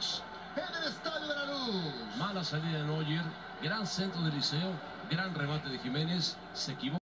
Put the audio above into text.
Lanús. En el estadio de Lanús. Mala salida de Neuer, gran centro de Liceo, gran remate de Jiménez, se equivocó.